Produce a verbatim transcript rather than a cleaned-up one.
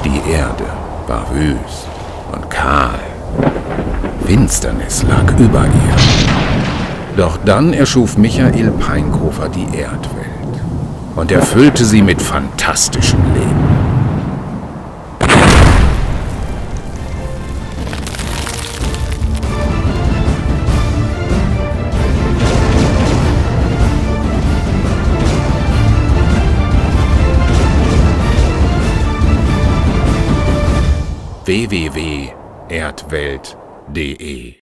Die Erde war wüst und kahl. Finsternis lag über ihr. Doch dann erschuf Michael Peinkofer die Erdwelt und erfüllte sie mit fantastischem Leben. w w w punkt erdwelt punkt de